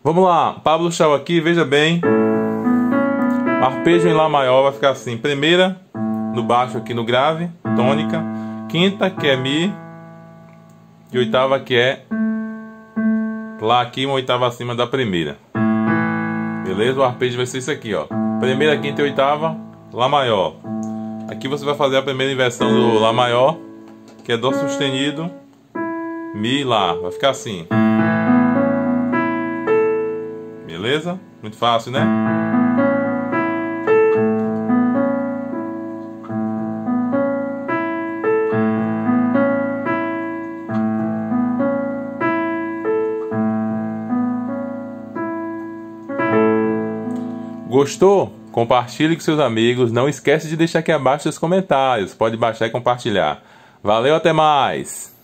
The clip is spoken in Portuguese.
Vamos lá, Pablo Chao aqui, veja bem. O arpejo em Lá maior vai ficar assim: primeira no baixo aqui no grave, tônica, quinta que é Mi e oitava que é Lá aqui, uma oitava acima da primeira. Beleza? O arpejo vai ser isso aqui, ó. Primeira, quinta e oitava, Lá maior. Aqui você vai fazer a primeira inversão do Lá maior, que é Dó sustenido, Mi, Lá. Vai ficar assim. Beleza? Muito fácil, né? Gostou? Compartilhe com seus amigos. Não esquece de deixar aqui abaixo seus comentários. Pode baixar e compartilhar. Valeu, até mais!